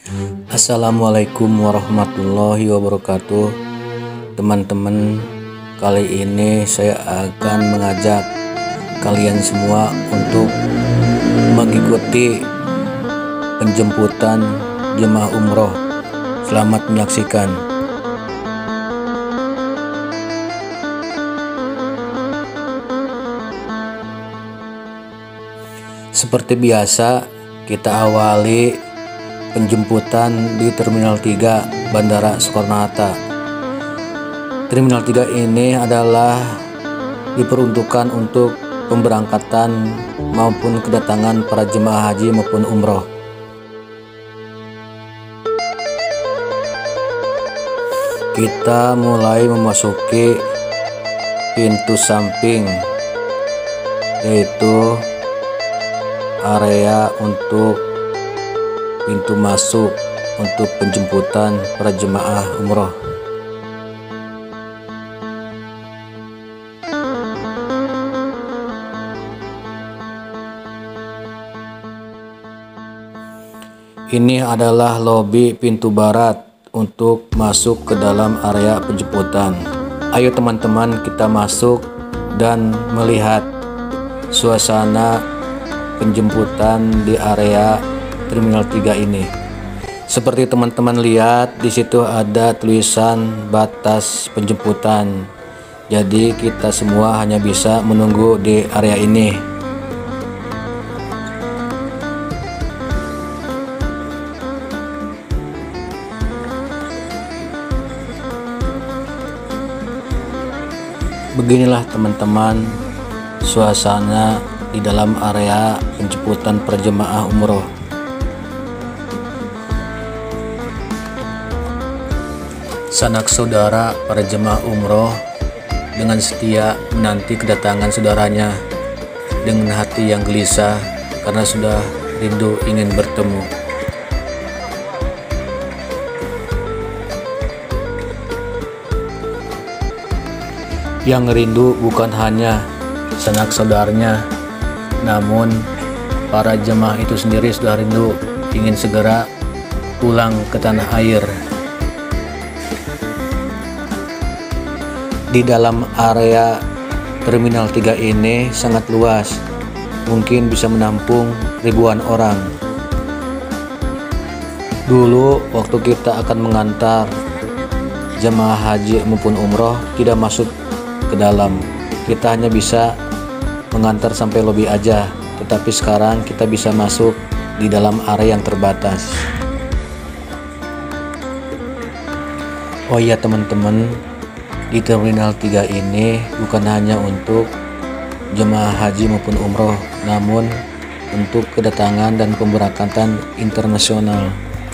Assalamualaikum warahmatullahi wabarakatuh. Teman-teman, kali ini saya akan mengajak kalian semua untuk mengikuti penjemputan jemaah umroh. Selamat menyaksikan. Seperti biasa, kita awali penjemputan di Terminal 3 Bandara Soekarno-Hatta. Terminal 3 ini adalah diperuntukkan untuk pemberangkatan maupun kedatangan para jemaah haji maupun umroh. Kita mulai memasuki pintu samping, yaitu area untuk pintu masuk untuk penjemputan para jemaah umroh. Ini adalah lobi pintu barat untuk masuk ke dalam area penjemputan. Ayo teman-teman, kita masuk dan melihat suasana penjemputan di area Terminal 3 ini. Seperti teman-teman lihat, di situ ada tulisan batas penjemputan. Jadi kita semua hanya bisa menunggu di area ini. Beginilah teman-teman suasana di dalam area penjemputan para jemaah umroh. Sanak saudara para jemaah umroh dengan setia menanti kedatangan saudaranya dengan hati yang gelisah karena sudah rindu ingin bertemu. Yang rindu bukan hanya sanak saudaranya, namun para jemaah itu sendiri sudah rindu ingin segera pulang ke tanah air. Di dalam area Terminal 3 ini sangat luas, mungkin bisa menampung ribuan orang. Dulu waktu kita akan mengantar jemaah haji maupun umroh tidak masuk ke dalam, kita hanya bisa mengantar sampai lobi aja. Tetapi sekarang kita bisa masuk di dalam area yang terbatas. Oh iya teman-teman, di Terminal 3 ini bukan hanya untuk jemaah haji maupun umroh, namun untuk kedatangan dan pemberangkatan internasional.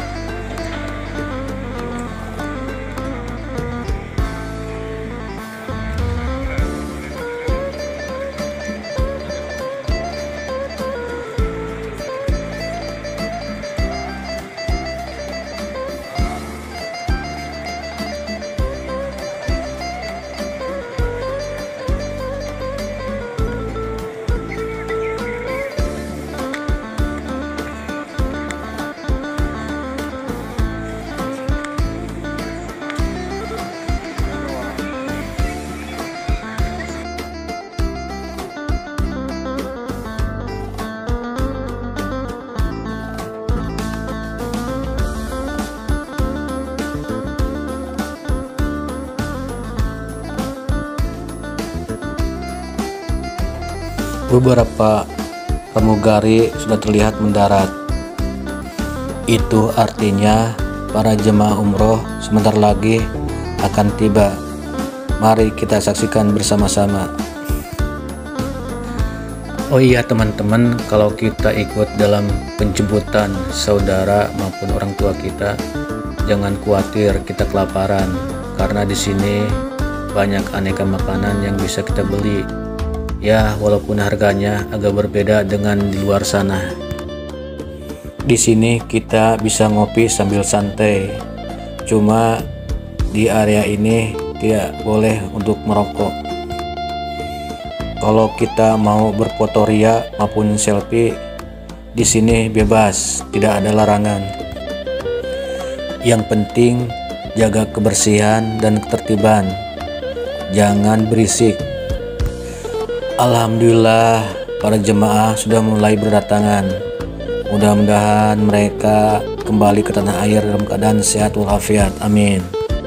Beberapa pramugari sudah terlihat mendarat. Itu artinya para jemaah umroh sebentar lagi akan tiba. Mari kita saksikan bersama-sama. Oh iya teman-teman, kalau kita ikut dalam penjemputan saudara maupun orang tua kita, jangan khawatir kita kelaparan, karena di sini banyak aneka makanan yang bisa kita beli. Ya, walaupun harganya agak berbeda dengan di luar sana. Di sini kita bisa ngopi sambil santai. Cuma di area ini tidak boleh untuk merokok. Kalau kita mau berfoto ria maupun selfie, di sini bebas, tidak ada larangan. Yang penting jaga kebersihan dan ketertiban, jangan berisik. Alhamdulillah para jemaah sudah mulai berdatangan. Mudah-mudahan mereka kembali ke tanah air dalam keadaan sehat walafiat. Amin.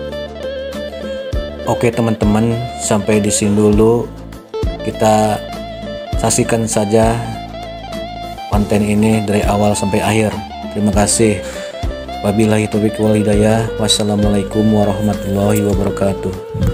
Oke teman-teman, sampai di sini dulu. Kita saksikan saja konten ini dari awal sampai akhir. Terima kasih. Wabillahi taufiq wal hidayah. Wassalamualaikum warahmatullahi wabarakatuh.